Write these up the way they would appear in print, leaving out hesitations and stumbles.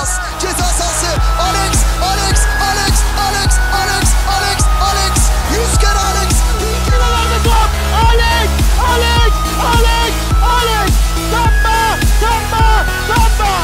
pas. Ceza sahası. Alex. 100 kere Alex. 100 kere verdi top. Alex. Samba.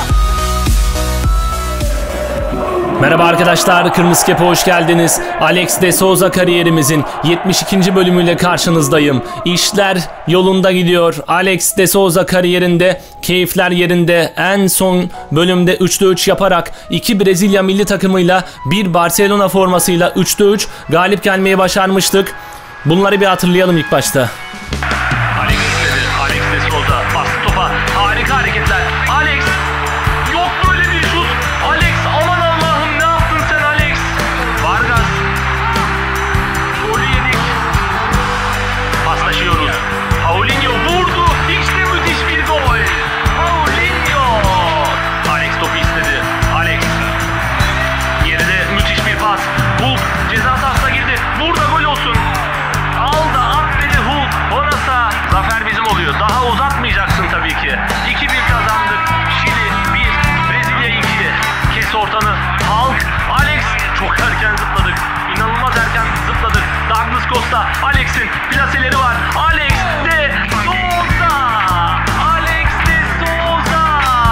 Merhaba arkadaşlar, Kırmızı Kep'e hoş geldiniz. Alex de Souza kariyerimizin 72. bölümüyle karşınızdayım. İşler yolunda gidiyor. Alex de Souza kariyerinde keyifler yerinde. En son bölümde 3'te 3 yaparak 2 Brezilya milli takımıyla 1 Barcelona formasıyla 3'te 3 galip gelmeyi başarmıştık. Bunları bir hatırlayalım ilk başta. Alex istedi. Alex de Souza bastı topa. Harika hareketler. Alex. Yok böyle bir şut. Alex aman Allah'ım ne yaptın sen Alex? Vargas. Golü yedik. Paslaşıyoruz. Paulinho vurdu. İşte müthiş bir gol. Paulinho. Alex topu istedi. Alex. Geride müthiş bir pas. Hulk ceza sahasına girdi. Burada gol olsun. Al da at dedi Hulk. Orası. Zafer bizim oluyor. Daha uzatmayacaksın tabii ki. 2-1 kazandık. Şili 1, Brezilya 2. Kes ortanı. Hulk. Alex. Çok erken zıpladık. İnanılmaz erken zıpladık. Douglas Costa. Alex'in plaseleri var. Alex de Souza. Alex de Souza.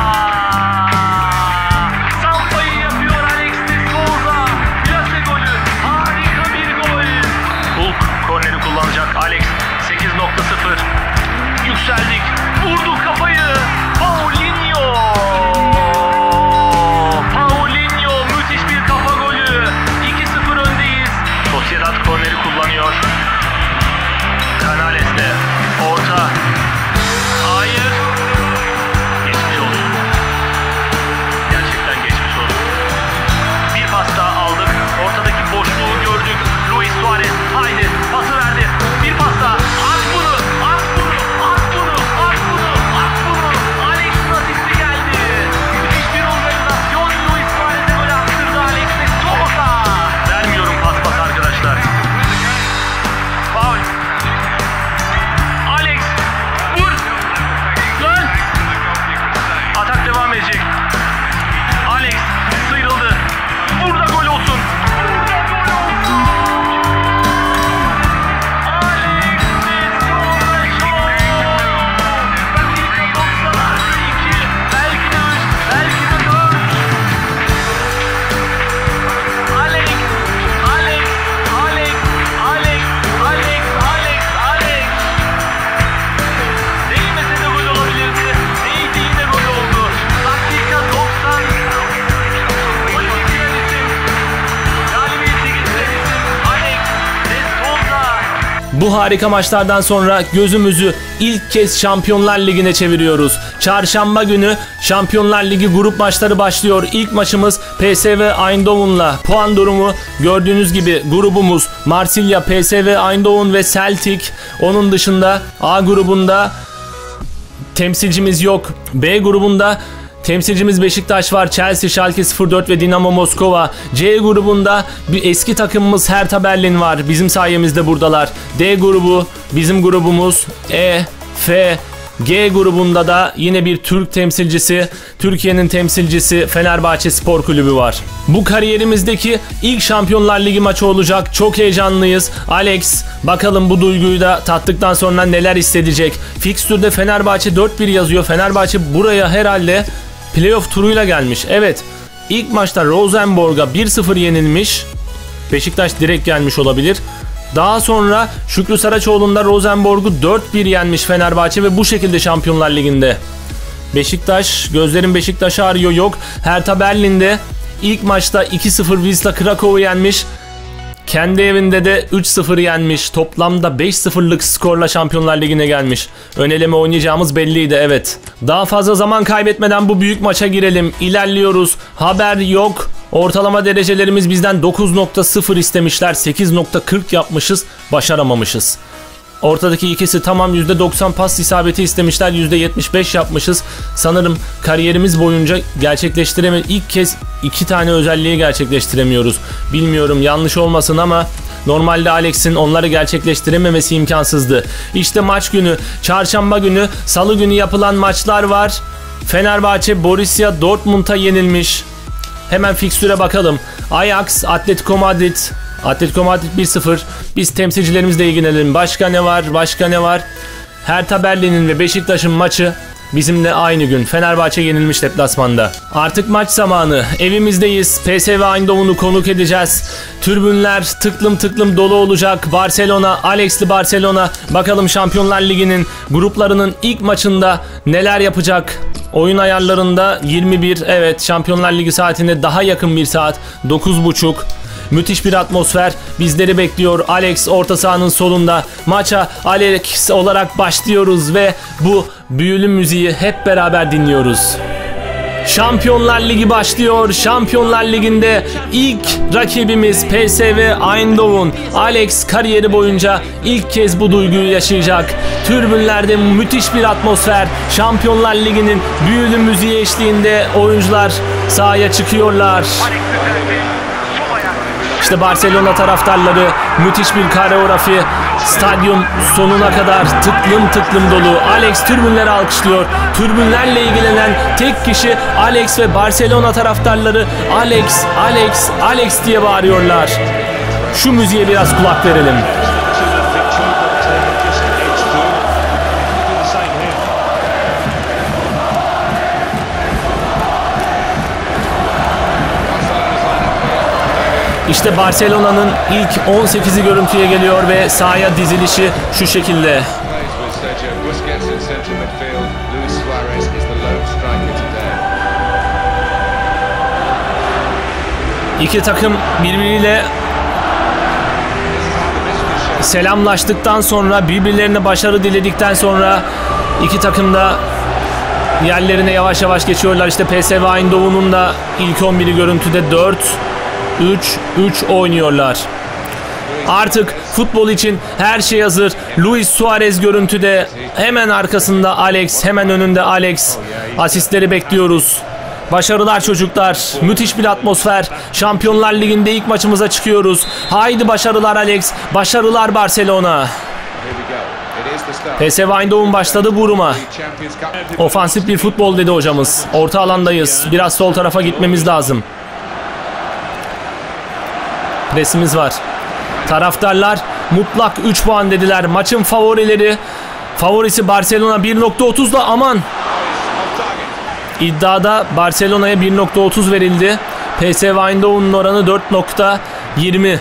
Sampayı yapıyor Alex de Souza. Plase golü. Harika bir gol. Hulk korneri kullanacak. Alex 8.0. Yükseldik. Vurduk kafayı. Paulinho. Müthiş bir kafa golü. 2-0 öndeyiz. Sociedad korneri kullanıyor. Canales'le orta. Hayır. Geçmiş olsun. Gerçekten geçmiş olsun. Bir pas daha aldık. Ortadaki boşluğu gördük. Luis Suarez. Haydi. Pası verdi. Bir pas daha. At bunu. Alex'in asisti geldi. Müthiş bir organizasyon. Luis Suarez'e gol attırdı Alex de Souza. Vermiyorum pas arkadaşlar. Faul. Alex. Vur. Lan. Atak devam edecek. Alex sıyrıldı. Burada gol olsun. Alex de Souza şov. Dakika 92. Belki de 3. Belki de 4. Alex. Değmese de gol olabilirdi. Değdiğinde gol oldu. Dakika 90. Golü getiren isim. Galibiyeti getiren isim. Alex de Souza. Bu harika maçlardan sonra gözümüzü ilk kez Şampiyonlar Ligi'ne çeviriyoruz. Çarşamba günü Şampiyonlar Ligi grup maçları başlıyor. İlk maçımız PSV Eindhoven'la. Puan durumu gördüğünüz gibi grubumuz Marsilya, PSV Eindhoven ve Celtic. Onun dışında A grubunda temsilcimiz yok. B grubunda temsilcimiz Beşiktaş var. Chelsea, Schalke 04 ve Dinamo Moskova. C grubunda bir eski takımımız Hertha Berlin var. Bizim sayemizde buradalar. D grubu bizim grubumuz. E, F, G grubunda da yine bir Türk temsilcisi, Türkiye'nin temsilcisi Fenerbahçe Spor Kulübü var. Bu kariyerimizdeki ilk Şampiyonlar Ligi maçı olacak. Çok heyecanlıyız. Alex bakalım bu duyguyu da tattıktan sonra neler hissedecek. Fikstürde Fenerbahçe 4-1 yazıyor. Fenerbahçe buraya herhalde playoff turuyla gelmiş. Evet, ilk maçta Rosenborg'a 1-0 yenilmiş. Beşiktaş direkt gelmiş olabilir. Daha sonra Şükrü Saraçoğlu'nda Rosenborg'u 4-1 yenmiş Fenerbahçe ve bu şekilde Şampiyonlar Ligi'nde. Beşiktaş, gözlerim Beşiktaş'ı arıyor, yok. Hertha Berlin'de ilk maçta 2-0 Wisla Krakow'u yenmiş. Kendi evinde de 3-0 yenmiş. Toplamda 5-0'lık skorla Şampiyonlar Ligi'ne gelmiş. Ön eleme oynayacağımız belliydi, evet. Daha fazla zaman kaybetmeden bu büyük maça girelim. İlerliyoruz. Haber yok. Ortalama derecelerimiz bizden 9.0 istemişler. 8.40 yapmışız. Başaramamışız. Ortadaki ikisi tamam, %90 pas isabeti istemişler, %75 yapmışız. Sanırım kariyerimiz boyunca ilk kez 2 tane özelliği gerçekleştiremiyoruz. Bilmiyorum, yanlış olmasın ama normalde Alex'in onları gerçekleştirememesi imkansızdı. İşte maç günü, çarşamba günü, salı günü yapılan maçlar var. Fenerbahçe Borussia Dortmund'a yenilmiş. Hemen fikstüre bakalım. Ajax, Atletico Madrid. Atletico Madrid 1-0. Biz temsilcilerimizle ilgilenelim. Başka ne var? Başka ne var? Hertha Berlin'in ve Beşiktaş'ın maçı bizimle aynı gün. Fenerbahçe yenilmiş deplasmanda. Artık maç zamanı. Evimizdeyiz. PSV Eindhoven'u konuk edeceğiz. Tribünler tıklım tıklım dolu olacak. Barcelona, Alex'li Barcelona. Bakalım Şampiyonlar Ligi'nin gruplarının ilk maçında neler yapacak? Oyun ayarlarında 21. Evet, Şampiyonlar Ligi saatine daha yakın bir saat. 9.30. Müthiş bir atmosfer bizleri bekliyor. Alex orta sahanın solunda. Maça Alex olarak başlıyoruz ve bu büyülü müziği hep beraber dinliyoruz. Şampiyonlar Ligi başlıyor. Şampiyonlar Ligi'nde ilk rakibimiz PSV Eindhoven. Alex kariyeri boyunca ilk kez bu duyguyu yaşayacak. Tribünlerde müthiş bir atmosfer. Şampiyonlar Ligi'nin büyülü müziği eşliğinde oyuncular sahaya çıkıyorlar. İşte Barcelona taraftarları, müthiş bir koreografi, stadyum sonuna kadar tıklım tıklım dolu. Alex tribünleri alkışlıyor. Tribünlerle ilgilenen tek kişi Alex ve Barcelona taraftarları Alex, Alex, Alex diye bağırıyorlar. Şu müziğe biraz kulak verelim. İşte Barcelona'nın ilk 18'i görüntüye geliyor ve sahaya dizilişi şu şekilde. İki takım birbiriyle selamlaştıktan sonra, birbirlerine başarı diledikten sonra iki takım da yerlerine yavaş yavaş geçiyorlar. İşte PSV Eindhoven'un da ilk 11'i görüntüde 4-3-3 oynuyorlar. Artık futbol için her şey hazır. Luis Suarez görüntüde. Hemen arkasında Alex. Hemen önünde Alex. Asistleri bekliyoruz. Başarılar çocuklar. Müthiş bir atmosfer. Şampiyonlar Ligi'nde ilk maçımıza çıkıyoruz. Haydi başarılar Alex. Başarılar Barcelona. PSV Eindhoven başladı vuruma. Ofansif bir futbol dedi hocamız. Orta alandayız. Biraz sol tarafa gitmemiz lazım. Presimiz var. Taraftarlar mutlak 3 puan dediler. Maçın favorileri. Favorisi Barcelona 1.30'da aman. İddiada Barcelona'ya 1.30 verildi. PSV Eindhoven'un oranı 4.20.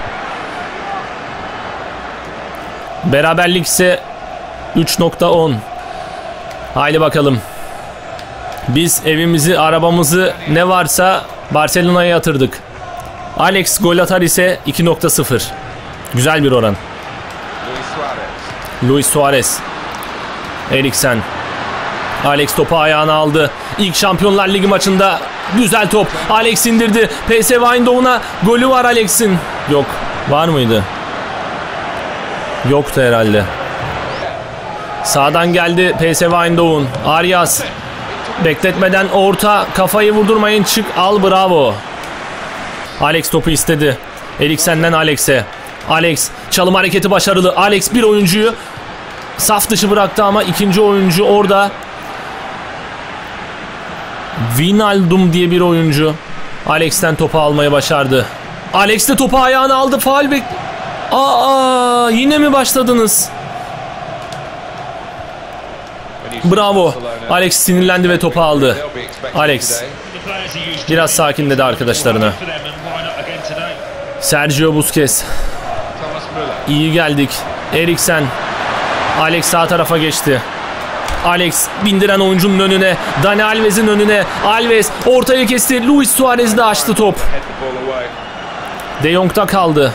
Beraberlik ise 3.10. Haydi bakalım. Biz evimizi, arabamızı ne varsa Barcelona'ya yatırdık. Alex gol atar ise 2.0. Güzel bir oran. Luis Suarez. Eriksen. Alex topu ayağına aldı. İlk Şampiyonlar Ligi maçında güzel top. Alex indirdi. PSV Eindhoven'a golü var Alex'in. Yok. Var mıydı? Yoktu herhalde. Sağdan geldi PSV Eindhoven. Arias. Bekletmeden orta. Kafayı vurdurmayın. Çık al, bravo. Alex topu istedi. Eriksen'den Alex'e. Alex çalım hareketi başarılı. Alex bir oyuncuyu saf dışı bıraktı ama ikinci oyuncu orada. Wijnaldum diye bir oyuncu Alex'ten topu almayı başardı. Alex de topu ayağına aldı. Faul yine mi başladınız? Bravo. Alex sinirlendi ve topu aldı. Alex biraz sakinledi arkadaşlarına. Sergio Busquets. İyi geldik. Eriksen. Alex sağ tarafa geçti. Alex bindiren oyuncunun önüne. Dani Alves'in önüne. Alves ortaya kesti. Luis Suarez de açtı top. De Jong'da kaldı.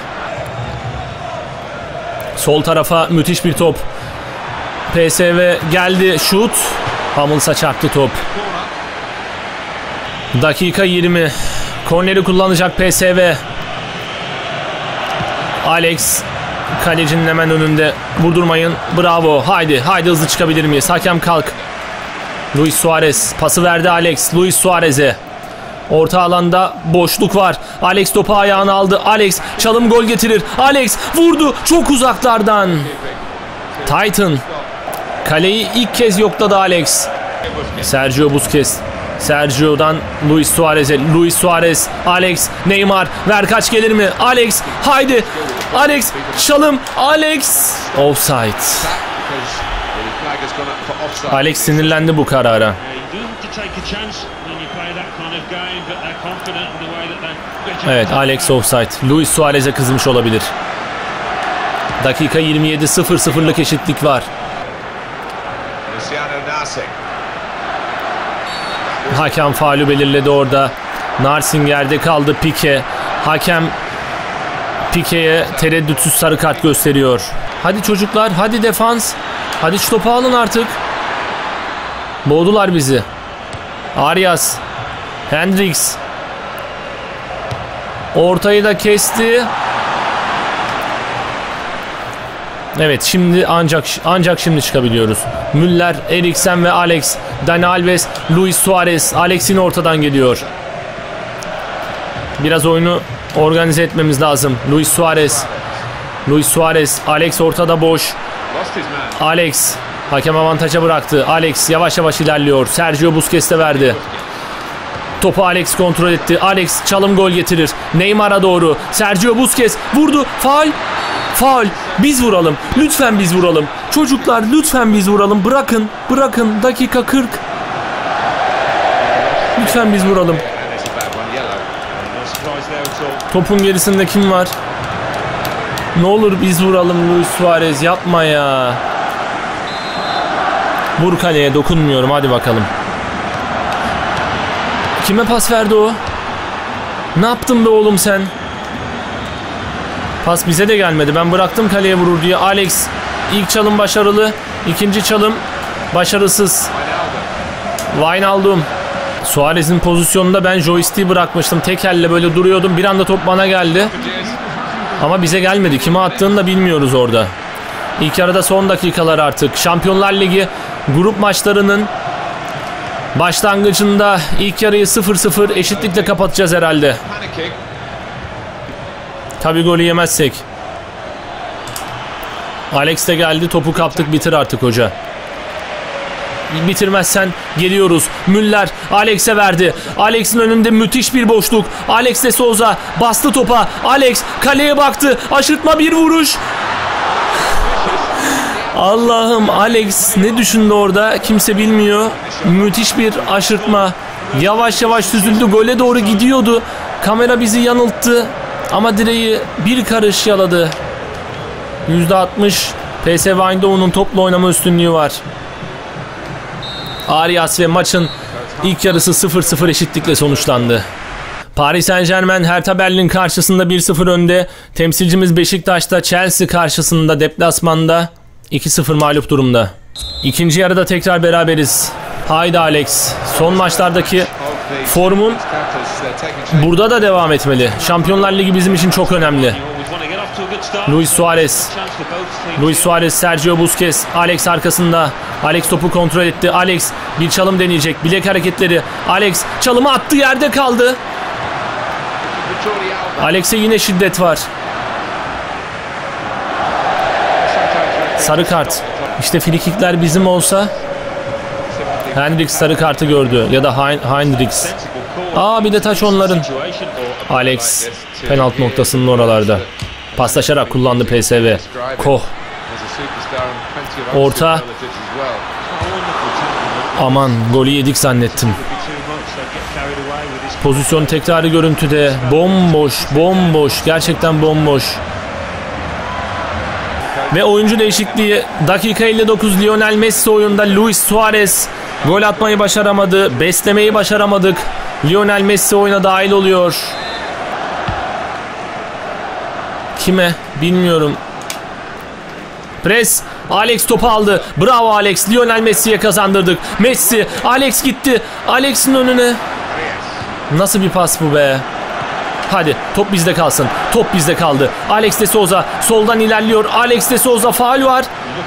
Sol tarafa müthiş bir top. PSV geldi. Şut. Hummels'a çarptı top. Dakika 20. Korneri kullanacak PSV. Alex kalecinin hemen önünde. Vurdurmayın. Bravo. Haydi hızlı çıkabilir miyiz? Hakem kalk. Luis Suarez pası verdi Alex. Luis Suarez'e. Orta alanda boşluk var. Alex topu ayağına aldı. Alex çalım gol getirir. Alex vurdu. Çok uzaklardan. Titan. Kaleyi ilk kez yokladı Alex. Sergio Busquets. Sergio'dan Luis Suarez'e. Luis Suarez, Alex, Neymar. Ver kaç gelir mi? Alex, haydi. Alex, çalım. Alex. Offside. Alex sinirlendi bu karara. Evet, Alex offside. Luis Suarez'e kızmış olabilir. Dakika 27, 0-0'lık eşitlik var. Hakem faulü belirledi orada. Narsing yerde kaldı. Pique. Hakem Pique'ye tereddütsüz sarı kart gösteriyor. Hadi çocuklar, hadi defans. Hadi şu topu alın artık. Boğdular bizi. Arias. Hendrix. Ortayı da kesti. Evet, şimdi ancak şimdi çıkabiliyoruz. Müller, Eriksen ve Alex. Dani Alves, Luis Suarez. Alex yine ortadan geliyor. Biraz oyunu organize etmemiz lazım. Luis Suarez. Luis Suarez. Alex ortada boş. Alex. Hakem avantaja bıraktı. Alex yavaş yavaş ilerliyor. Sergio Busquets'e verdi. Topu Alex kontrol etti. Alex çalım gol getirir. Neymar'a doğru. Sergio Busquets vurdu. Faul. Faul. Biz vuralım. Lütfen biz vuralım. Çocuklar lütfen biz vuralım. Bırakın. Bırakın. Dakika 40. Lütfen biz vuralım. Topun gerisinde kim var? Ne olur biz vuralım Luis Suarez. Yapma ya. Vur kaleye, dokunmuyorum. Hadi bakalım. Kime pas verdi o? Ne yaptın be oğlum sen? Pas bize de gelmedi. Ben bıraktım kaleye vurur diye. Alex ilk çalım başarılı. İkinci çalım başarısız. Wijnaldum. Suarez'in pozisyonunda ben joystick'i bırakmıştım. Tek elle böyle duruyordum. Bir anda top bana geldi. Ama bize gelmedi. Kime attığını da bilmiyoruz orada. İlk yarıda son dakikalar artık. Şampiyonlar Ligi grup maçlarının başlangıcında ilk yarıyı 0-0 eşitlikle kapatacağız herhalde. Tabii golü yemezsek. Alex de geldi. Topu kaptık. Bitir artık hoca. Bitirmezsen geliyoruz. Müller Alex'e verdi. Alex'in önünde müthiş bir boşluk. Alex de Souza bastı topa. Alex kaleye baktı. Aşırtma bir vuruş. Allah'ım, Alex ne düşündü orada kimse bilmiyor. Müthiş bir aşırtma. Yavaş yavaş süzüldü. Gole doğru gidiyordu. Kamera bizi yanılttı. Ama direği bir karış yaladı. %60 PSV Eindhoven'un topla oynama üstünlüğü var. Arias ve maçın ilk yarısı 0-0 eşitlikle sonuçlandı. Paris Saint-Germain Hertha Berlin karşısında 1-0 önde. Temsilcimiz Beşiktaş'ta Chelsea karşısında deplasmanda 2-0 mağlup durumda. İkinci yarıda tekrar beraberiz. Haydi Alex. Son maçlardaki formun burada da devam etmeli. Şampiyonlar Ligi bizim için çok önemli. Luis Suarez. Luis Suarez, Sergio Busquets. Alex arkasında. Alex topu kontrol etti. Alex bir çalım deneyecek. Bilek hareketleri. Alex çalımı attı, yerde kaldı. Alex'e yine şiddet var. Sarı kart. İşte frikikler bizim olsa. Hendrix sarı kartı gördü. Ya da Hendrix. Bir de taç onların. Alex penaltı noktasının oralarda. Paslaşarak kullandı PSV. Koh. Orta. Aman, golü yedik zannettim. Pozisyon tekrarı görüntüde. Bomboş, bomboş. Gerçekten bomboş. Ve oyuncu değişikliği. Dakika 59, Lionel Messi oyunda. Luis Suarez gol atmayı başaramadı. Beslemeyi başaramadık. Lionel Messi oyuna dahil oluyor. Kime? Bilmiyorum. Pres. Alex topu aldı. Bravo Alex. Lionel Messi'ye kazandırdık. Messi. Alex gitti. Alex'in önüne. Nasıl bir pas bu be? Hadi top bizde kalsın. Top bizde kaldı. Alex de Souza soldan ilerliyor. Alex de Souza, faul var.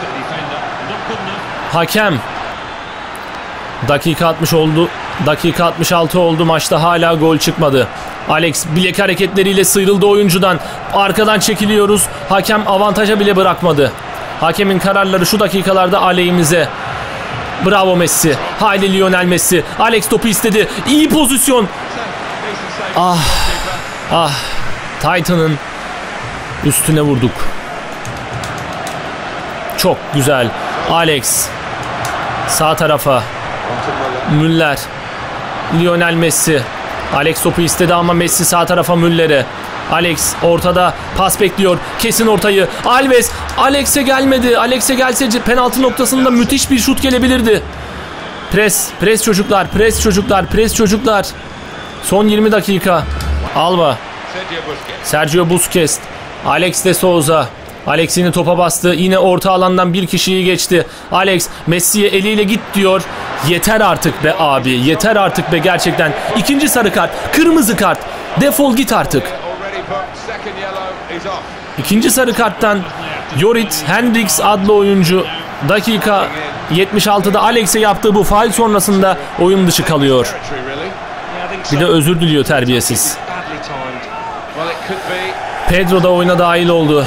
Hakem. Dakika 60 oldu. Dakika 66 oldu. Maçta hala gol çıkmadı. Alex bilek hareketleriyle sıyrıldı oyuncudan. Arkadan çekiliyoruz. Hakem avantaja bile bırakmadı. Hakemin kararları şu dakikalarda aleyhimize. Bravo Messi. Haydi Lionel Messi. Alex topu istedi. İyi pozisyon. Titan'ın üstüne vurduk. Çok güzel. Alex. Sağ tarafa. Müller. Lionel Messi. Alex topu istedi ama Messi sağ tarafa Müller'e. Alex ortada pas bekliyor. Kesin ortayı. Alves. Alex'e gelmedi. Alex'e gelse penaltı noktasında müthiş bir şut gelebilirdi. Pres çocuklar. Pres çocuklar. Son 20 dakika. Alba. Sergio Busquets. Alex de Souza. Alex yine topa bastı. Yine orta alandan bir kişiyi geçti. Alex Messi'ye eliyle git diyor. Yeter artık be abi. Yeter artık be gerçekten. İkinci sarı kart. Kırmızı kart. Defol git artık. İkinci sarı karttan Jorrit Hendricks adlı oyuncu dakika 76'da Alex'e yaptığı bu faul sonrasında oyun dışı kalıyor. Bir de özür diliyor terbiyesiz. Pedro da oyuna dahil oldu.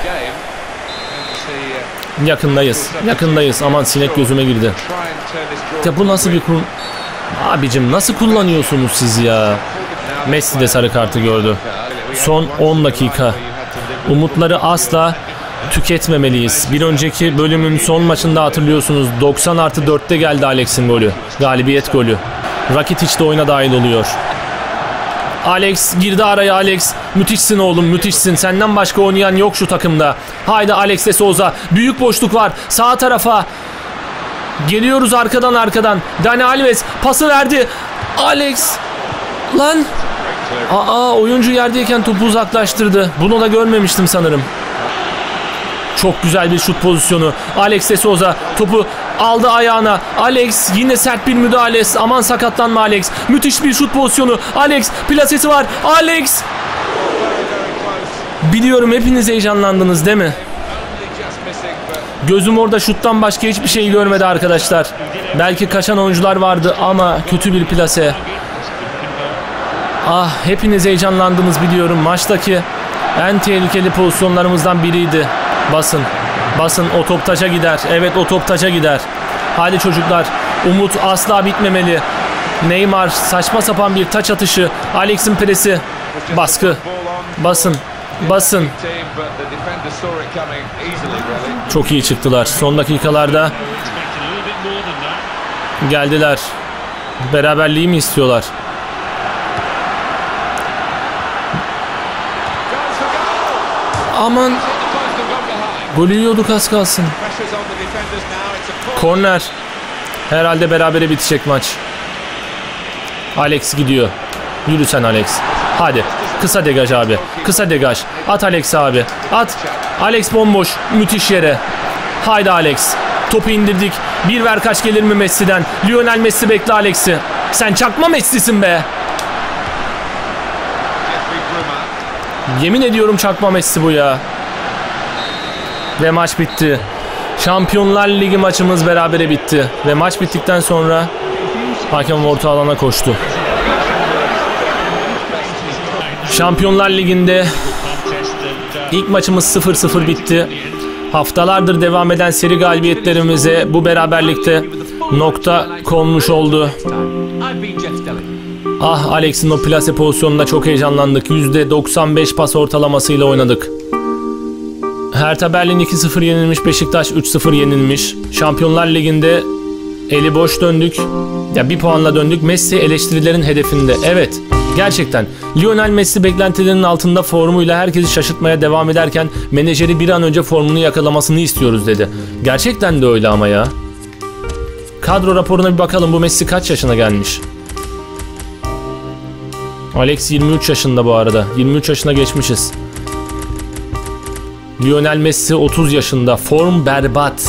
Yakındayız. Aman sinek gözüme girdi. Ya bu nasıl bir Abicim nasıl kullanıyorsunuz siz ya? Messi de sarı kartı gördü. Son 10 dakika. Umutları asla tüketmemeliyiz. Bir önceki bölümün son maçında hatırlıyorsunuz 90+4'te geldi Alex'in golü. Galibiyet golü. Rakitic de oyuna dahil oluyor. Alex girdi araya. Alex müthişsin oğlum, müthişsin. Senden başka oynayan yok şu takımda. Haydi Alex de Souza. Büyük boşluk var. Sağ tarafa. Geliyoruz arkadan. Dani Alves pası verdi. Alex. Lan. Oyuncu yerdeyken topu uzaklaştırdı. Bunu da görmemiştim sanırım. Çok güzel bir şut pozisyonu. Alex de Souza topu aldı ayağına. Alex yine sert bir müdahale. Aman sakatlanma Alex. Müthiş bir şut pozisyonu. Alex plasesi var. Alex. Biliyorum hepiniz heyecanlandınız değil mi? Gözüm orada şuttan başka hiçbir şey görmedi arkadaşlar. Belki kaçan oyuncular vardı ama kötü bir plase. Hepiniz heyecanlandınız biliyorum. Maçtaki en tehlikeli pozisyonlarımızdan biriydi. Basın o top taça gider. Evet o top taça gider. Hadi çocuklar. Umut asla bitmemeli. Neymar saçma sapan bir taç atışı. Alex'in presi. Baskı. Basın. Çok iyi çıktılar. Son dakikalarda geldiler. Beraberliği mi istiyorlar? Aman. Golü yiyorduk az kalsın. Korner. Herhalde berabere bitecek maç. Alex gidiyor. Yürü sen Alex. Hadi. Kısa degaj abi. Kısa degaj. At Alex abi. At. Alex bomboş. Müthiş yere. Haydi Alex. Topu indirdik. Bir ver kaç gelir mi Messi'den? Lionel Messi bekle Alex'i. Sen çakma Messi'sin be. Yemin ediyorum çakma Messi bu ya. Ve maç bitti. Şampiyonlar Ligi maçımız berabere bitti. Ve maç bittikten sonra hakem orta alana koştu. Şampiyonlar Ligi'nde ilk maçımız 0-0 bitti. Haftalardır devam eden seri galibiyetlerimize bu beraberlikte nokta konmuş oldu. Alex'in o plase pozisyonunda çok heyecanlandık. %95 pas ortalamasıyla oynadık. Hertha Berlin 2-0 yenilmiş, Beşiktaş 3-0 yenilmiş. Şampiyonlar Ligi'nde eli boş döndük. Ya bir puanla döndük. Messi eleştirilerin hedefinde. Evet, gerçekten Lionel Messi beklentilerinin altında formuyla herkesi şaşırtmaya devam ederken menajeri bir an önce formunu yakalamasını istiyoruz dedi. Gerçekten de öyle ama ya. Kadro raporuna bir bakalım. Bu Messi kaç yaşına gelmiş? Alex 23 yaşında bu arada. 23 yaşına geçmişiz. Lionel Messi 30 yaşında. Form berbat.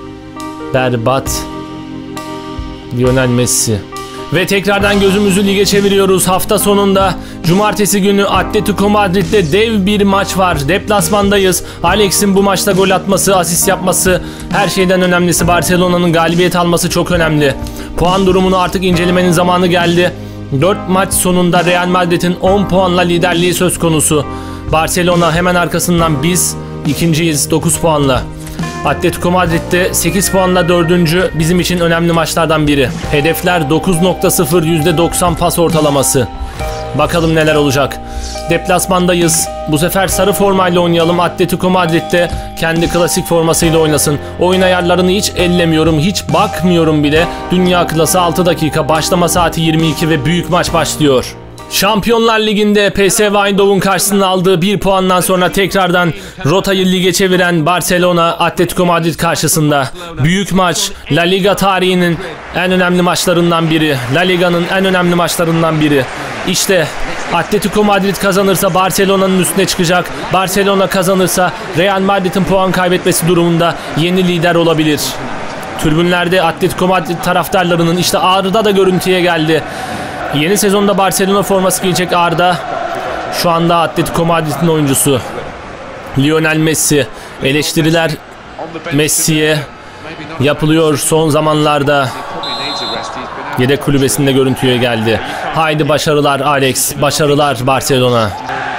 Lionel Messi. Ve tekrardan gözümüzü lige çeviriyoruz. Hafta sonunda cumartesi günü Atletico Madrid'de dev bir maç var. Deplasmandayız. Alex'in bu maçta gol atması, asist yapması her şeyden önemlisi. Barcelona'nın galibiyet alması çok önemli. Puan durumunu artık incelemenin zamanı geldi. 4 maç sonunda Real Madrid'in 10 puanla liderliği söz konusu. Barcelona hemen arkasından biz ikinciyiz 9 puanla. Atletico Madrid'de 8 puanla 4. bizim için önemli maçlardan biri. Hedefler 9.0 %90 pas ortalaması. Bakalım neler olacak. Deplasmandayız. Bu sefer sarı formayla oynayalım. Atletico Madrid'de kendi klasik formasıyla oynasın. Oyun ayarlarını hiç ellemiyorum. Hiç bakmıyorum bile. Dünya klası 6 dakika. Başlama saati 22 ve büyük maç başlıyor. Şampiyonlar Ligi'nde PSV Eindhoven karşısında aldığı 1 puandan sonra tekrardan rotayı lige çeviren Barcelona Atletico Madrid karşısında. Büyük maç, La Liga tarihinin en önemli maçlarından biri. La Liga'nın en önemli maçlarından biri. İşte Atletico Madrid kazanırsa Barcelona'nın üstüne çıkacak. Barcelona kazanırsa Real Madrid'in puan kaybetmesi durumunda yeni lider olabilir. Tribünlerde Atletico Madrid taraftarlarının işte Arda da görüntüye geldi. Yeni sezonda Barcelona forması giyecek Arda. Şu anda Atletico Madrid'in oyuncusu. Lionel Messi. Eleştiriler Messi'ye yapılıyor son zamanlarda. Yedek kulübesinde görüntüye geldi. Haydi başarılar Alex. Başarılar Barcelona.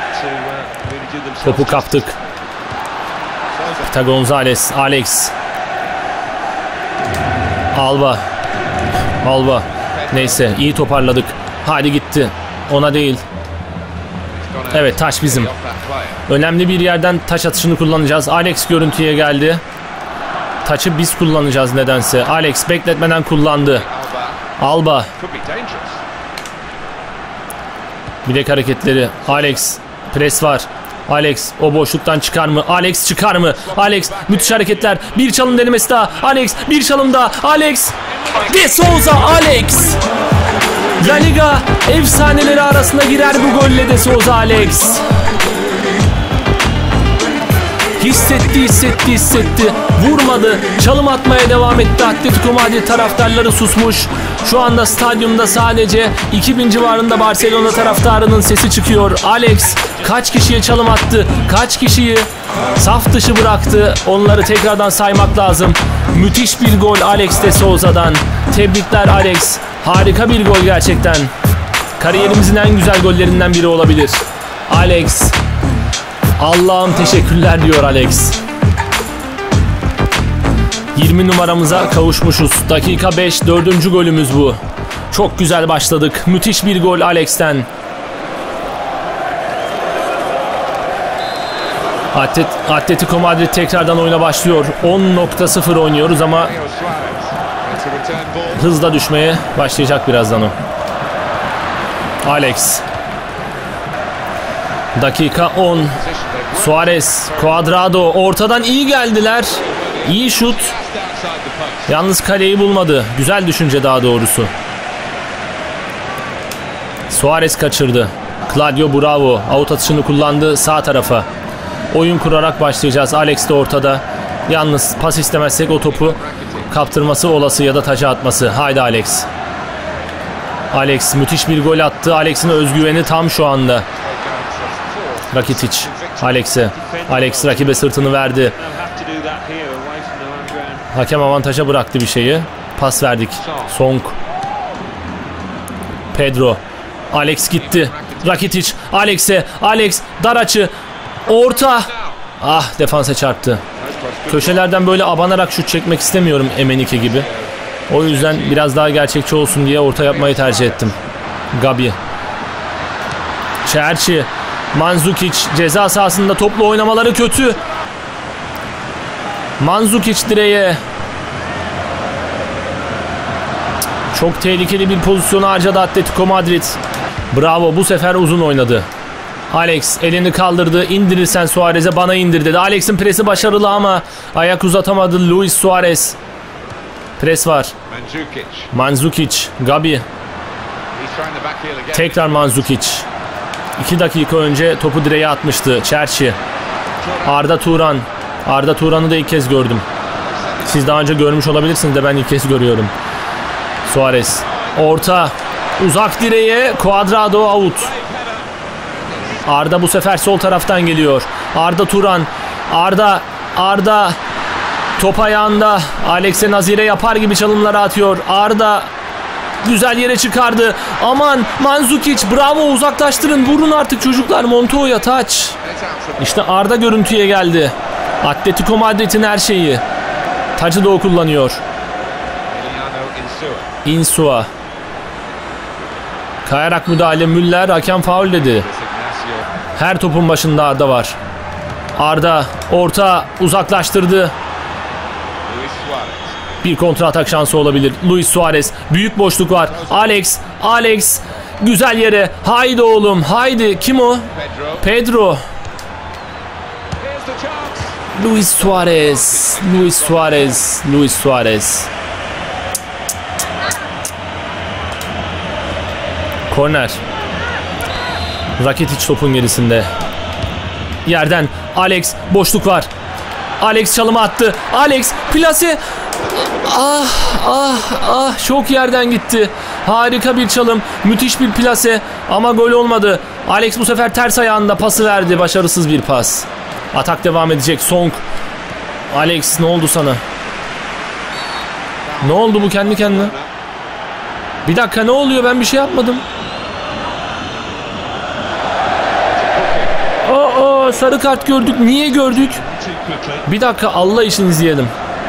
Topu kaptık. Pita Gonzalez. Alex. Alba. Neyse iyi toparladık. Hadi gitti. Ona değil. Evet taş bizim. Önemli bir yerden taş atışını kullanacağız. Alex görüntüye geldi. Taçı biz kullanacağız nedense. Alex bekletmeden kullandı. Alba. Bilek hareketleri. Alex. Pres var. Alex o boşluktan çıkar mı? Alex çıkar mı? Alex müthiş hareketler. Bir çalım denemesi daha. Alex bir çalım daha. Alex. De Souza Alex. La Liga efsaneleri arasında girer bu golle De Souza Alex. Hissetti. Vurmadı. Çalım atmaya devam etti. Atletico Madrid taraftarları susmuş. Şu anda stadyumda sadece 2000 civarında Barcelona taraftarının sesi çıkıyor. Alex kaç kişiye çalım attı? Kaç kişiyi saf dışı bıraktı? Onları tekrardan saymak lazım. Müthiş bir gol Alex De Souza'dan. Tebrikler Alex. Harika bir gol gerçekten. Kariyerimizin en güzel gollerinden biri olabilir. Alex. Allah'ım teşekkürler diyor Alex. 20 numaramıza kavuşmuşuz. Dakika 5, 4. golümüz bu. Çok güzel başladık. Müthiş bir gol Alex'ten. Atletico Madrid tekrardan oyuna başlıyor. 10.0 oynuyoruz ama hızla düşmeye başlayacak birazdan o. Alex. Dakika 10. Suarez, Cuadrado ortadan iyi geldiler. İyi şut. Yalnız kaleyi bulmadı. Güzel düşünce daha doğrusu. Suarez kaçırdı. Claudio Bravo out atışını kullandı sağ tarafa. Oyun kurarak başlayacağız. Alex de ortada. Yalnız pas istemezsek o topu kaptırması olası ya da taca atması. Haydi Alex. Alex müthiş bir gol attı. Alex'in özgüveni tam şu anda. Rakitic. Alex'e. Alex rakibe sırtını verdi. Hakem avantaja bıraktı bir şeyi. Pas verdik. Song. Pedro. Alex gitti. Rakitic. Alex'e. Alex dar açı. Orta. Ah defansa çarptı. Köşelerden böyle abanarak şut çekmek istemiyorum Emenike gibi. O yüzden biraz daha gerçekçi olsun diye orta yapmayı tercih ettim. Gabi. Çerçi. Mandzukic ceza sahasında toplu oynamaları kötü. Mandzukic direğe. Çok tehlikeli bir pozisyonu harcadı Atletico Madrid. Bravo bu sefer uzun oynadı. Alex elini kaldırdı. İndirirsen Suarez'e bana indir dedi. Alex'in presi başarılı ama ayak uzatamadı Luis Suarez. Pres var. Mandzukic. Gabi. Tekrar Mandzukic. 2 dakika önce topu direğe atmıştı. Çerçi. Arda Turan. Arda Turan'ı da ilk kez gördüm. Siz daha önce görmüş olabilirsiniz de ben ilk kez görüyorum. Suarez. Orta. Uzak direğe. Cuadrado out. Arda bu sefer sol taraftan geliyor. Arda Turan. Arda. Top ayağında. Alex'e nazire yapar gibi çalımları atıyor. Arda güzel yere çıkardı. Aman Mandzukic bravo uzaklaştırın. Vurun artık çocuklar. Montoya taç. İşte Arda görüntüye geldi. Atletico Madrid'in her şeyi. Tacı da o kullanıyor. Insua. Kayarak müdahale, Müller, hakem faul dedi. Her topun başında Arda var. Arda orta uzaklaştırdı. Bir kontra atak şansı olabilir. Luis Suarez, büyük boşluk var. Alex güzel yere. Haydi oğlum, haydi. Kim o? Pedro. Luis Suarez. Korner. Rakitic topun gerisinde. Yerden Alex, boşluk var. Alex çalımı attı. Alex plase. Çok yerden gitti. Harika bir çalım. Müthiş bir plase. Ama gol olmadı. Alex bu sefer ters ayağında pası verdi. Başarısız bir pas. Atak devam edecek. Song. Alex ne oldu sana? Ne oldu bu kendi kendine? Bir dakika, ne oluyor? Ben bir şey yapmadım. Sarı kart gördük. Niye gördük? Bir dakika, Allah için izleyelim.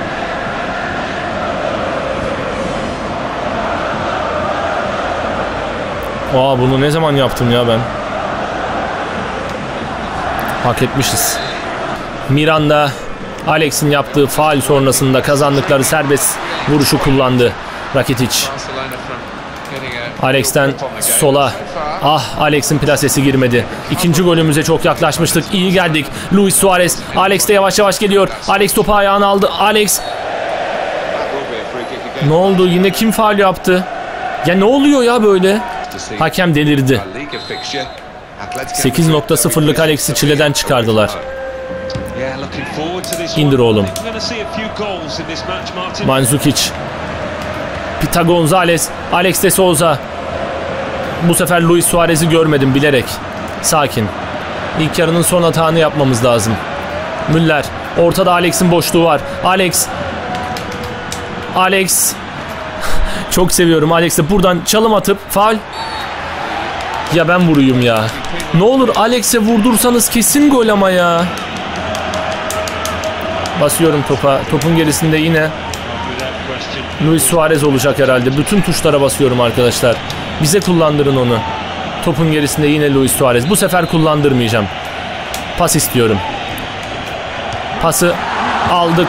Bunu ne zaman yaptım ya ben? Hak etmişiz. Miranda, Alex'in yaptığı faul sonrasında kazandıkları serbest vuruşu kullandı. Rakitic. Alex'ten sola. Alex'in plasesi girmedi. İkinci golümüze çok yaklaşmıştık. İyi geldik. Luis Suarez. Alex de yavaş yavaş geliyor. Alex topu ayağına aldı. Alex. Ne oldu? Yine kim faul yaptı? Ya ne oluyor ya böyle? Hakem delirdi. 8.0'lık Alex'i çileden çıkardılar. İndir oğlum. Mandzukic. Pita Gonzalez. Alex de Souza. Bu sefer Luis Suarez'i görmedim bilerek. Sakin. İlk yarının son hatanı yapmamız lazım. Müller. Ortada Alex'in boşluğu var. Alex. Çok seviyorum Alex'i. Buradan çalım atıp faul. Ya ben vuruyum ya. Ne olur Alex'e vurdursanız kesin gol ama ya. Basıyorum topa. Topun gerisinde yine Luis Suarez olacak herhalde. Bütün tuşlara basıyorum arkadaşlar. Bize kullandırın onu. Topun gerisinde yine Luis Suarez. Bu sefer kullandırmayacağım. Pas istiyorum. Pası aldık.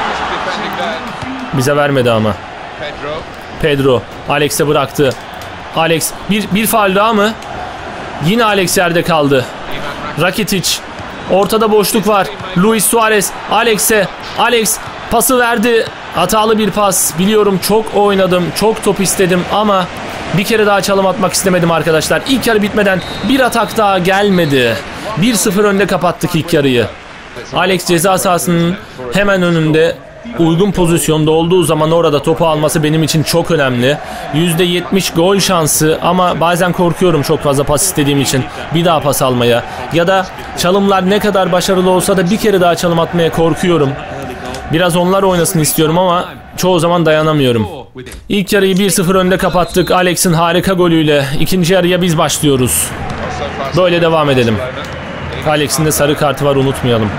Bize vermedi ama. Pedro. Alex'e bıraktı. Alex. Bir faul daha mı? Yine Alex yerde kaldı. Rakitic. Ortada boşluk var. Luis Suarez. Alex'e. Alex pası verdi. Hatalı bir pas. Biliyorum, çok oynadım. Çok top istedim ama bir kere daha çalım atmak istemedim arkadaşlar. İlk yarı bitmeden bir atak daha gelmedi. 1-0 önde kapattık ilk yarıyı. Alex ceza sahasının hemen önünde uygun pozisyonda olduğu zaman orada topu alması benim için çok önemli. %70 gol şansı ama bazen korkuyorum çok fazla pas istediğim için bir daha pas almaya. Ya da çalımlar ne kadar başarılı olsa da bir kere daha çalım atmaya korkuyorum. Biraz onlar oynasın istiyorum ama çoğu zaman dayanamıyorum. İlk yarıyı 1-0 önde kapattık Alex'in harika golüyle. İkinci yarıya biz başlıyoruz. Böyle devam edelim. Alex'in de sarı kartı var, unutmayalım.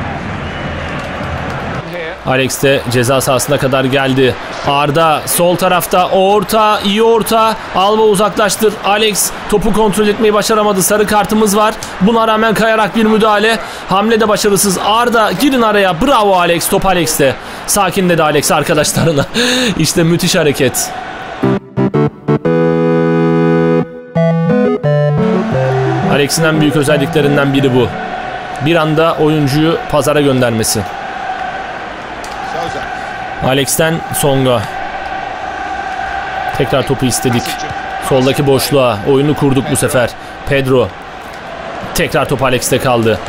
Alex de ceza sahasına kadar geldi. Arda sol tarafta, orta, iyi orta. Alba uzaklaştır. Alex topu kontrol etmeyi başaramadı. Sarı kartımız var. Buna rağmen kayarak bir müdahale. Hamle de başarısız. Arda girin araya. Bravo Alex. Top Alex'te. Sakin dedi Alex arkadaşlarına. İşte müthiş hareket. Alex'in en büyük özelliklerinden biri bu. Bir anda oyuncuyu pazara göndermesi. Alex'ten Songa. Tekrar topu istedik. Soldaki boşluğa. Oyunu kurduk bu sefer. Pedro. Tekrar top Alex'te kaldı.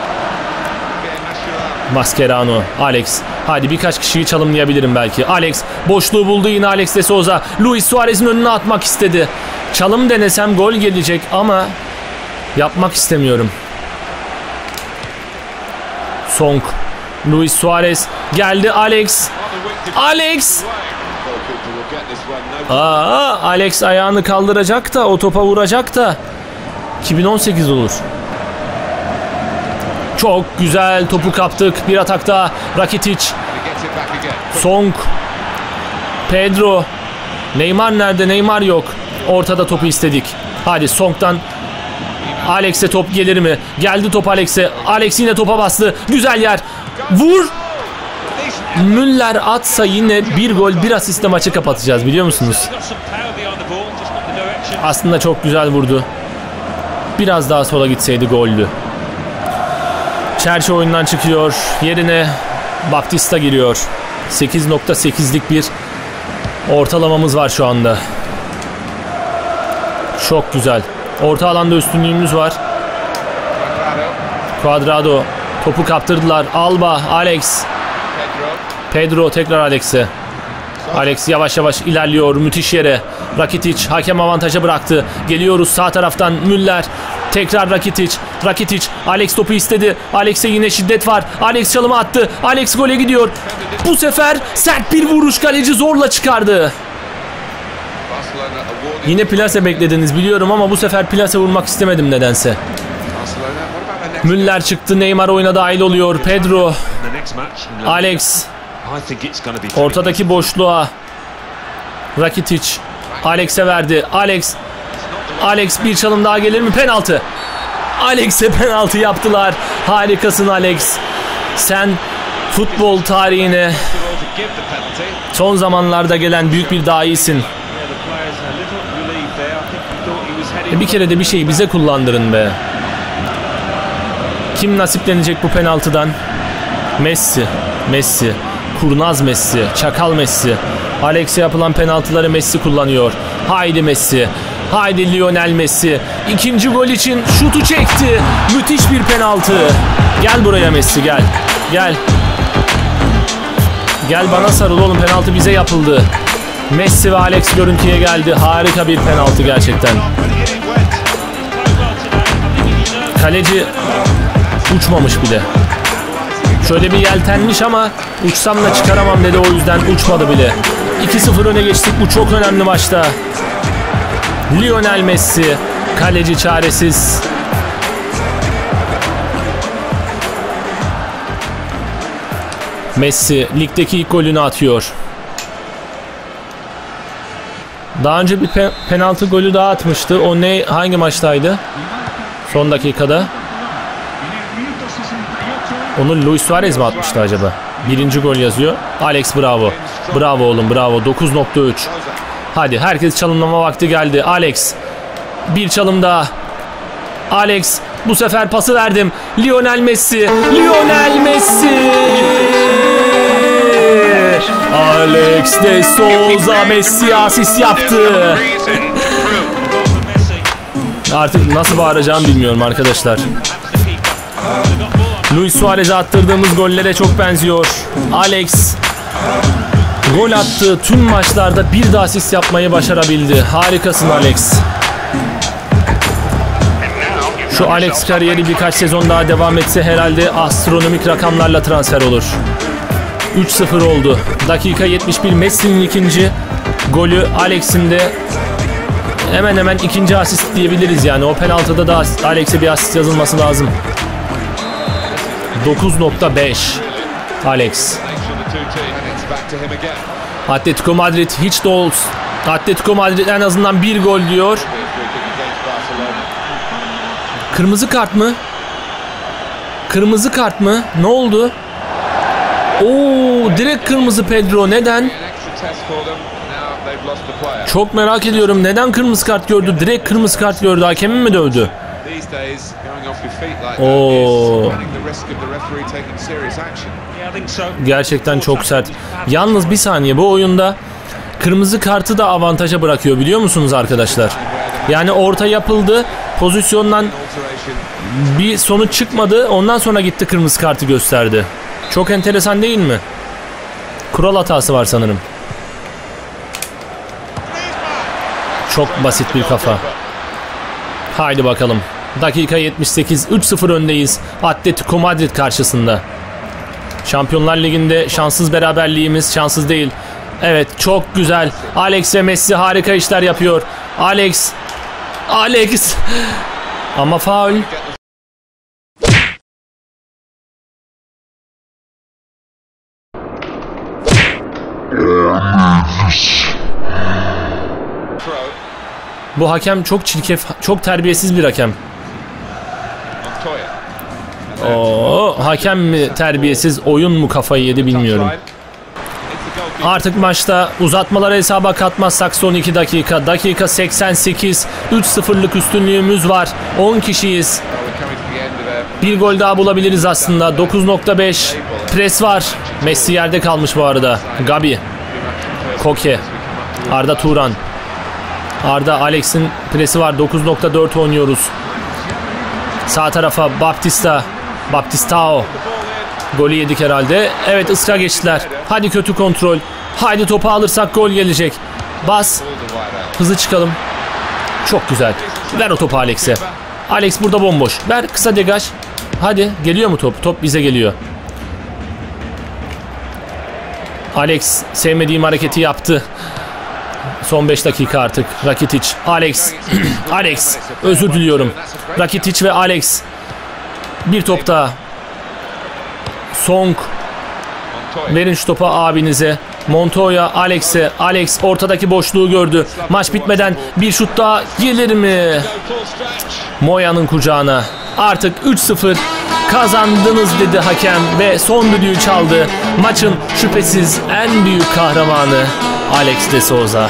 Mascherano. Alex. Hadi birkaç kişiyi çalımlayabilirim belki. Alex boşluğu buldu yine Alex de Souza. Luis Suarez'in önüne atmak istedi. Çalım denesem gol gelecek ama yapmak istemiyorum. Song. Luis Suarez geldi. Alex. Alex ayağını kaldıracak da o topa vuracak da 2018 olur. Çok güzel topu kaptık. Bir atakta Rakitic. Song. Pedro. Neymar nerede? Neymar yok. Ortada topu istedik. Hadi Song'dan Alex'e top gelir mi? Geldi top Alex'e. Alex yine topa bastı. Güzel yer. Vur. Müller atsa yine bir gol bir asistle maçı kapatacağız biliyor musunuz? Aslında çok güzel vurdu. Biraz daha sola gitseydi goldü. Çerçi oyundan çıkıyor. Yerine Baptista giriyor. 8.8'lik bir ortalamamız var şu anda. Çok güzel. Orta alanda üstünlüğümüz var. Cuadrado. Topu kaptırdılar. Alba, Alex. Pedro tekrar Alex'e. Alex yavaş yavaş ilerliyor. Müthiş yere. Rakitic hakem avantaja bıraktı. Geliyoruz sağ taraftan. Müller. Tekrar Rakitic. Rakitic. Alex topu istedi. Alex'e yine şiddet var. Alex çalımı attı. Alex gole gidiyor. Bu sefer sert bir vuruş, kaleci zorla çıkardı. Yine plase beklediniz biliyorum ama bu sefer plase vurmak istemedim nedense. Müller çıktı. Neymar oyuna dahil oluyor. Pedro. Alex. Ortadaki boşluğa. Rakitic. Alex'e verdi. Alex bir çalım daha gelir mi? Penaltı. Alex'e penaltı yaptılar. Harikasın Alex. Sen futbol tarihine son zamanlarda gelen büyük bir dahisin. Bir kere de bir şeyi bize kullandırın be. Kim nasiplenecek bu penaltıdan? Messi. Kurnaz Messi. Çakal Messi. Alex'e yapılan penaltıları Messi kullanıyor. Haydi Messi. Haydi Lionel Messi. İkinci gol için şutu çekti. Müthiş bir penaltı. Gel buraya Messi gel. Gel bana sarıl oğlum, penaltı bize yapıldı. Messi ve Alex görüntüye geldi. Harika bir penaltı gerçekten. Kaleci uçmamış bile. Şöyle bir yeltenmiş ama uçsam da çıkaramam dedi, o yüzden uçmadı bile. 2-0 öne geçtik bu çok önemli maçta. Lionel Messi, kaleci çaresiz. Messi ligdeki ilk golünü atıyor. Daha önce bir penaltı golü daha atmıştı. O ne? Hangi maçtaydı? Son dakikada. Onu Luis Suarez mi atmıştı acaba? Birinci gol yazıyor. Alex bravo. Bravo oğlum bravo. 9.3. Hadi herkes çalımlama vakti geldi. Alex. Bir çalım daha. Alex. Bu sefer pası verdim. Lionel Messi. Alex de Souza Messi asist yaptı. Artık nasıl bağıracağımı bilmiyorum arkadaşlar. Luis Suarez'e attırdığımız gollere çok benziyor. Alex gol attığı tüm maçlarda bir de asist yapmayı başarabildi. Harikasın Alex. Şu Alex kariyeri birkaç sezon daha devam etse herhalde astronomik rakamlarla transfer olur. 3-0 oldu. Dakika 71 Messi'nin ikinci golü, Alex'in de hemen hemen ikinci asist diyebiliriz yani. O penaltıda da Alex'e bir asist yazılması lazım. 9.5 Alex. Atletico Madrid hiç de olsun. Atletico Madrid en azından bir gol diyor. Kırmızı kart mı? Kırmızı kart mı? Ne oldu? Oo, direkt kırmızı Pedro. Neden? Çok merak ediyorum. Neden kırmızı kart gördü? Direkt kırmızı kart gördü. Hakemi mi dövdü? Oo. Gerçekten çok sert. Yalnız bir saniye, bu oyunda kırmızı kartı da avantaja bırakıyor biliyor musunuz arkadaşlar? Yani orta yapıldı. Pozisyondan bir sonuç çıkmadı. Ondan sonra gitti kırmızı kartı gösterdi. Çok enteresan değil mi? Kural hatası var sanırım. Çok basit bir kafa. Haydi bakalım. Dakika 78. 3-0 öndeyiz. Atletico Madrid karşısında. Şampiyonlar Ligi'nde şanssız beraberliğimiz. Şanssız değil. Evet, çok güzel. Alex ve Messi harika işler yapıyor. Alex. Ama faul. Bu hakem çok çirkef, çok terbiyesiz bir hakem. Oo, hakem mi terbiyesiz, oyun mu kafayı yedi bilmiyorum. Artık maçta uzatmalara hesaba katmazsak son 2 dakika. Dakika 88. 3-0'lık üstünlüğümüz var. 10 kişiyiz. Bir gol daha bulabiliriz aslında. 9.5. Pres var. Messi yerde kalmış bu arada. Gabi. Koke. Arda Turan. Arda, Alex'in presi var. 9.4 oynuyoruz. Sağ tarafa Baptista. Baptistao. Golü yedik herhalde. Evet, ısra geçtiler. Hadi kötü kontrol. Haydi topu alırsak gol gelecek. Bas. Hızlı çıkalım. Çok güzel. Ver o topu Alex'e. Alex burada bomboş. Ver, kısa degaj. Hadi, geliyor mu top? Top bize geliyor. Alex sevmediğim hareketi yaptı. Son 5 dakika artık. Rakitic. Alex. Alex. Özür diliyorum. Rakitic ve Alex. Bir top daha. Song. Verin şu topu abinize. Montoya Alex'e. Alex ortadaki boşluğu gördü. Maç bitmeden bir şut daha gelir mi? Moya'nın kucağına. Artık 3-0 kazandınız dedi hakem ve son düdüğü çaldı. Maçın şüphesiz en büyük kahramanı Alex de Souza.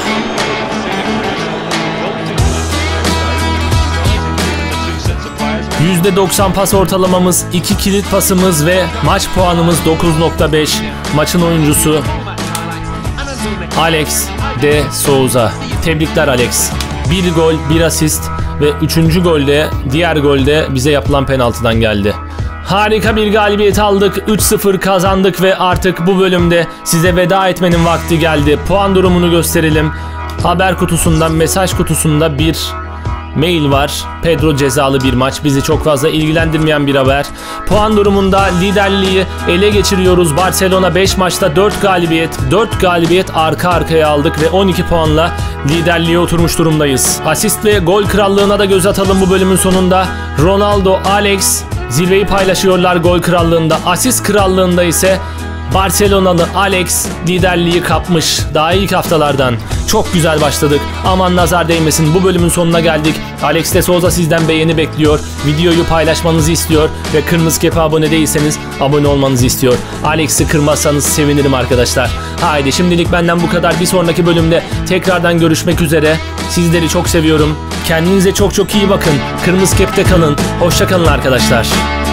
%90 pas ortalamamız, 2 kilit pasımız ve maç puanımız 9.5. Maçın oyuncusu Alex de Souza. Tebrikler Alex. 1 gol, 1 asist ve 3. golde, diğer golde bize yapılan penaltıdan geldi. Harika bir galibiyet aldık. 3-0 kazandık ve artık bu bölümde size veda etmenin vakti geldi. Puan durumunu gösterelim. Haber kutusunda, mesaj kutusunda bir mail var. Pedro cezalı bir maç. Bizi çok fazla ilgilendirmeyen bir haber. Puan durumunda liderliği ele geçiriyoruz. Barcelona 5 maçta 4 galibiyet. 4 galibiyet arka arkaya aldık ve 12 puanla liderliğe oturmuş durumdayız. Asist ve gol krallığına da göz atalım bu bölümün sonunda. Ronaldo, Alex zirveyi paylaşıyorlar gol krallığında. Asist krallığında ise Barcelonalı Alex liderliği kapmış daha ilk haftalardan. Çok güzel başladık. Aman nazar değmesin, bu bölümün sonuna geldik. Alex de Souza sizden beğeni bekliyor. Videoyu paylaşmanızı istiyor ve Kırmızı Kepe abone değilseniz abone olmanızı istiyor. Alex'i kırmazsanız sevinirim arkadaşlar. Haydi şimdilik benden bu kadar. Bir sonraki bölümde tekrardan görüşmek üzere. Sizleri çok seviyorum. Kendinize çok çok iyi bakın. Kırmızı Kep'te kalın. Hoşça kalın arkadaşlar.